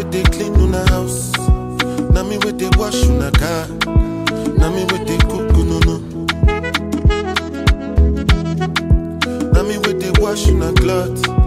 with they clean on a house. Na me with they wash on a car. Na me with they cook no no. Na me with they wash on a cloth.